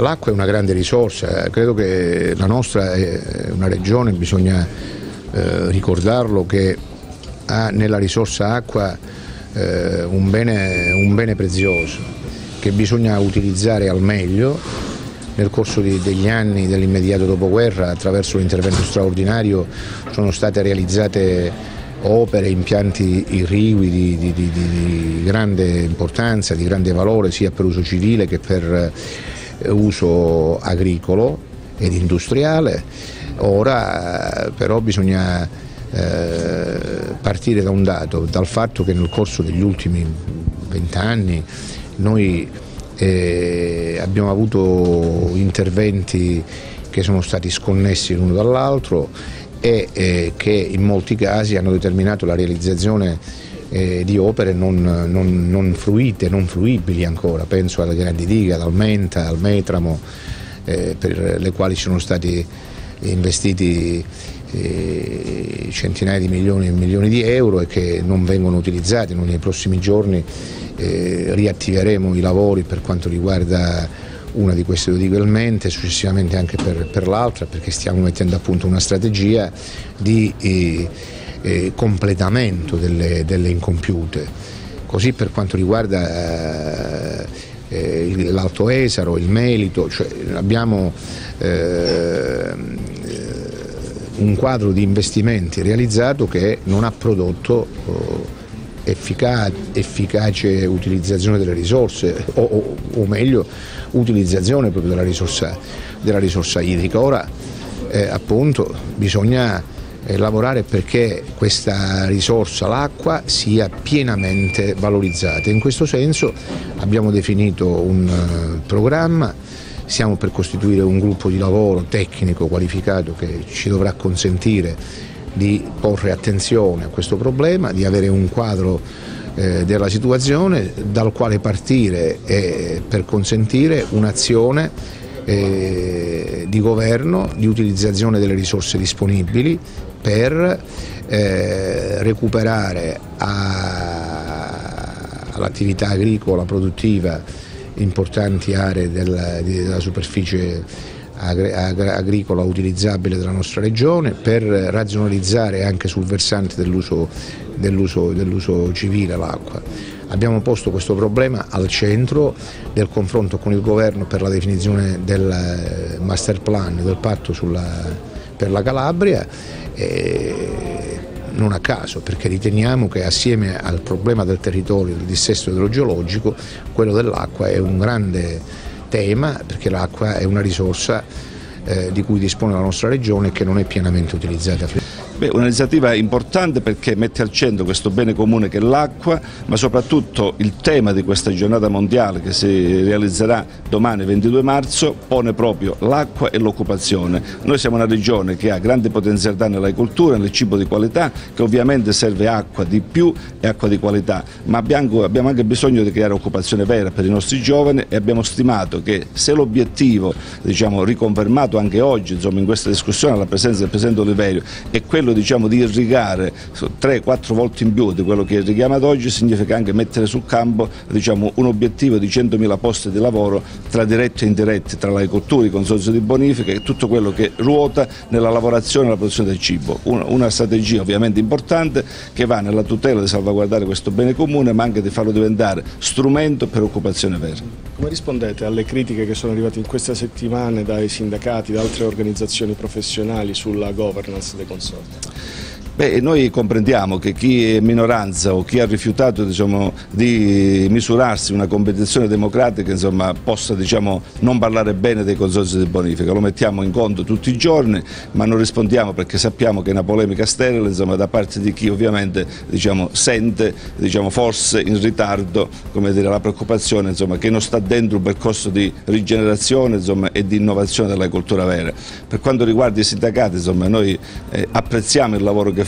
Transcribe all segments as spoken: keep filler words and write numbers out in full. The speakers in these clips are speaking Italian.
l'acqua è una grande risorsa, credo che la nostra è una regione, bisogna eh, ricordarlo, che ha nella risorsa acqua eh, un bene, un bene prezioso che bisogna utilizzare al meglio. Nel corso di, degli anni dell'immediato dopoguerra, attraverso l'intervento straordinario, sono state realizzate opere, impianti irrigui di, di, di, di grande importanza, di grande valore, sia per uso civile che per uso agricolo ed industriale. Ora però bisogna eh, partire da un dato, dal fatto che nel corso degli ultimi vent'anni noi eh, abbiamo avuto interventi che sono stati sconnessi l'uno dall'altro e eh, che in molti casi hanno determinato la realizzazione eh, di opere non, non, non fruite, non fruibili ancora. Penso alle grandi dighe, ad Almenta, al Metramo, eh, per le quali sono stati investiti eh, centinaia di milioni e milioni di euro e che non vengono utilizzati. Noi nei prossimi giorni eh, riattiveremo i lavori per quanto riguarda una di queste due dighe al Mente, successivamente anche per, per l'altra, perché stiamo mettendo a punto una strategia di eh, eh, completamento delle, delle incompiute. Così per quanto riguarda eh, l'Alto Esaro, il Melito, cioè abbiamo eh, un quadro di investimenti realizzato che non ha prodotto oh, efficace, efficace utilizzazione delle risorse o, o, o meglio utilizzazione proprio della risorsa, della risorsa idrica. Ora eh, appunto bisogna eh, lavorare perché questa risorsa, l'acqua, sia pienamente valorizzata. In questo senso abbiamo definito un uh, programma, stiamo per costituire un gruppo di lavoro tecnico qualificato che ci dovrà consentire di porre attenzione a questo problema, di avere un quadro eh, della situazione dal quale partire eh, per consentire un'azione eh, di governo, di utilizzazione delle risorse disponibili per eh, recuperare all'attività agricola produttiva importanti aree della, della superficie agricola utilizzabile della nostra regione, per razionalizzare anche sul versante dell'uso dell'uso, dell'uso civile l'acqua. Abbiamo posto questo problema al centro del confronto con il governo per la definizione del master plan, del patto sulla, per la Calabria, e non a caso, perché riteniamo che assieme al problema del territorio, del dissesto idrogeologico, quello dell'acqua è un grande tema, perché l'acqua è una risorsa eh, di cui dispone la nostra regione e che non è pienamente utilizzata. Beh, un'iniziativa importante perché mette al centro questo bene comune che è l'acqua, ma soprattutto il tema di questa giornata mondiale che si realizzerà domani ventidue marzo pone proprio l'acqua e l'occupazione. Noi siamo una regione che ha grande potenzialità nell'agricoltura, nel cibo di qualità, che ovviamente serve acqua di più e acqua di qualità, ma abbiamo, abbiamo anche bisogno di creare occupazione vera per i nostri giovani e abbiamo stimato che se l'obiettivo, diciamo, riconfermato anche oggi, insomma, in questa discussione alla presenza del Presidente Oliverio, è quello diciamo di irrigare tre quattro volte in più di quello che irrighiamo ad oggi, significa anche mettere sul campo, diciamo, un obiettivo di centomila posti di lavoro tra diretti e indiretti, tra l'agricoltura, i consorzi di bonifica e tutto quello che ruota nella lavorazione e nella produzione del cibo. Una, una strategia ovviamente importante che va nella tutela di salvaguardare questo bene comune, ma anche di farlo diventare strumento per occupazione vera. Come rispondete alle critiche che sono arrivate in queste settimane dai sindacati, da altre organizzazioni professionali sulla governance dei consorzi? Beh, noi comprendiamo che chi è minoranza o chi ha rifiutato, diciamo, di misurarsi una competizione democratica, insomma, possa, diciamo, non parlare bene dei consorzi di bonifica. Lo mettiamo in conto tutti i giorni, ma non rispondiamo perché sappiamo che è una polemica sterile, insomma, da parte di chi ovviamente, diciamo, sente, diciamo, forse in ritardo, come dire, la preoccupazione, insomma, che non sta dentro un percorso di rigenerazione, insomma, e di innovazione dell'agricoltura vera. Per quanto riguarda i sindacati, insomma, noi eh, apprezziamo il lavoro che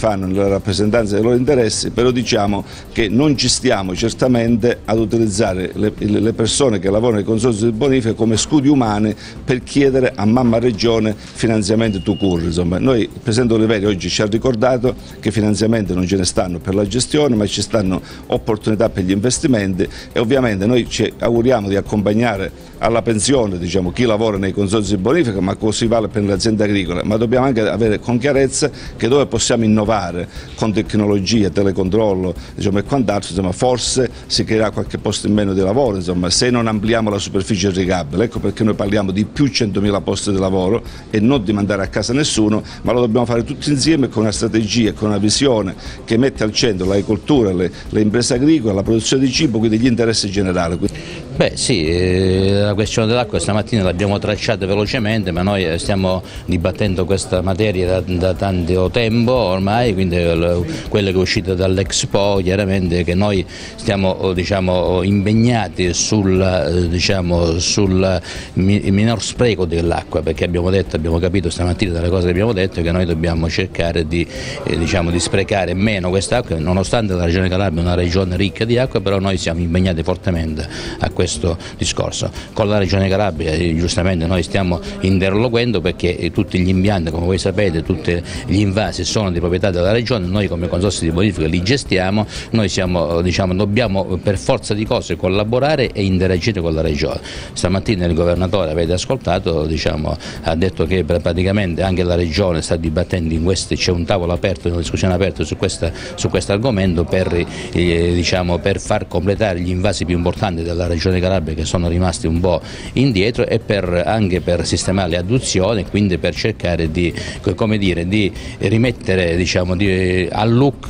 fanno nella rappresentanza dei loro interessi, però diciamo che non ci stiamo certamente ad utilizzare le, le persone che lavorano nei consorzi di bonifica come scudi umani per chiedere a mamma regione finanziamenti to cure. Insomma, noi, il Presidente Oliveri oggi ci ha ricordato che finanziamenti non ce ne stanno per la gestione, ma ci stanno opportunità per gli investimenti, e ovviamente noi ci auguriamo di accompagnare alla pensione, diciamo, chi lavora nei consorzi di bonifica, ma così vale per le aziende agricole, ma dobbiamo anche avere con chiarezza che dove possiamo innovare con tecnologie, telecontrollo, diciamo, e quant'altro, insomma, forse si creerà qualche posto in meno di lavoro, insomma, se non ampliamo la superficie irrigabile. Ecco perché noi parliamo di più centomila posti di lavoro e non di mandare a casa nessuno, ma lo dobbiamo fare tutti insieme con una strategia e con una visione che mette al centro l'agricoltura, le, le imprese agricole, la produzione di cibo, quindi gli interessi generali. Beh sì, eh, la questione dell'acqua stamattina l'abbiamo tracciata velocemente, ma noi stiamo dibattendo questa materia da, da tanto tempo ormai, quindi eh, quella che è uscita dall'Expo, chiaramente che noi stiamo, diciamo, impegnati sul, eh, diciamo, sul mi, minor spreco dell'acqua, perché abbiamo detto, abbiamo capito stamattina dalle cose che abbiamo detto che noi dobbiamo cercare di, eh, diciamo, di sprecare meno quest'acqua, nonostante la Regione Calabria è una regione ricca di acqua, però noi siamo impegnati fortemente a questo questo discorso. Con la Regione Calabria giustamente noi stiamo interloquendo, perché tutti gli impianti, come voi sapete, tutti gli invasi sono di proprietà della Regione, noi come consorzi di bonifica li gestiamo, noi siamo, diciamo, dobbiamo per forza di cose collaborare e interagire con la Regione. Stamattina il Governatore, avete ascoltato, diciamo, ha detto che praticamente anche la Regione sta dibattendo in questi, c'è un tavolo aperto, una discussione aperta su questo su questo argomento per, eh, diciamo, per far completare gli invasi più importanti della Regione Calabria, che sono rimasti un po' indietro, e per, anche per sistemare le adduzioni, quindi per cercare di, come dire, di rimettere, diciamo, di, al look,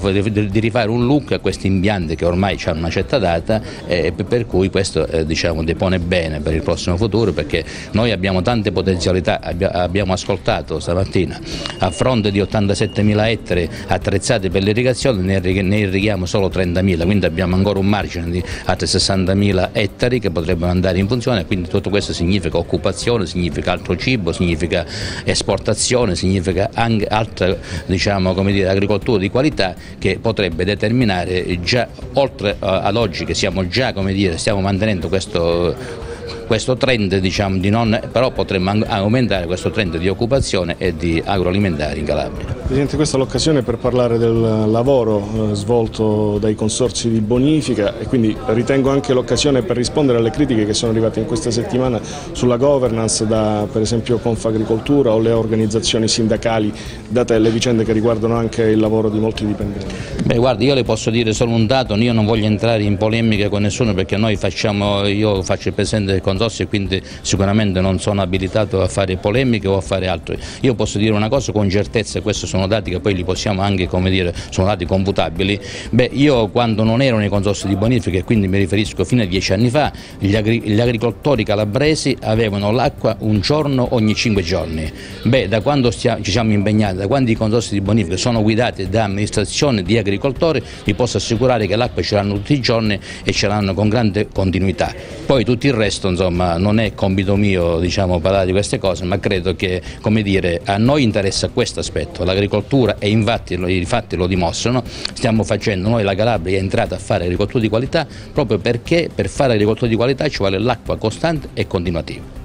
di rifare un look a questi impianti che ormai hanno una certa data, e per cui questo eh, diciamo, depone bene per il prossimo futuro, perché noi abbiamo tante potenzialità. Abbiamo ascoltato stamattina, a fronte di ottantasettemila ettari attrezzati per l'irrigazione ne irrighiamo solo trentamila, quindi abbiamo ancora un margine di altri sessantamila ettari che potrebbero andare in funzione, quindi tutto questo significa occupazione, significa altro cibo, significa esportazione, significa anche altra, diciamo, come dire, agricoltura di qualità, che potrebbe determinare già, oltre ad oggi che siamo già, come dire, stiamo mantenendo questo questo trend, diciamo, di non, però potremmo aumentare questo trend di occupazione e di agroalimentare in Calabria. Presidente, questa è l'occasione per parlare del lavoro eh, svolto dai consorzi di bonifica, e quindi ritengo anche l'occasione per rispondere alle critiche che sono arrivate in questa settimana sulla governance da, per esempio, Confagricoltura o le organizzazioni sindacali, date le vicende che riguardano anche il lavoro di molti dipendenti. Beh, guardi, io le posso dire solo un dato, io non voglio entrare in polemiche con nessuno, perché noi facciamo, io faccio il presidente del consorzio e quindi sicuramente non sono abilitato a fare polemiche o a fare altro. Io posso dire una cosa con certezza, e questi sono dati che poi li possiamo anche, come dire, sono dati computabili. Beh, io quando non ero nei consorzi di bonifica, e quindi mi riferisco fino a dieci anni fa, gli, agri gli agricoltori calabresi avevano l'acqua un giorno ogni cinque giorni. Beh, da quando stiamo, ci siamo impegnati, da quando i consorzi di bonifica sono guidati da amministrazioni di agricoltori, vi posso assicurare che l'acqua ce l'hanno tutti i giorni e ce l'hanno con grande continuità. Poi tutto il resto, insomma, non è compito mio, diciamo, parlare di queste cose, ma credo che, come dire, a noi interessa questo aspetto, l'agricoltura, e infatti i fatti lo dimostrano. Stiamo facendo, noi la Calabria è entrata a fare agricoltura di qualità proprio perché per fare agricoltura di qualità ci vuole l'acqua costante e continuativa.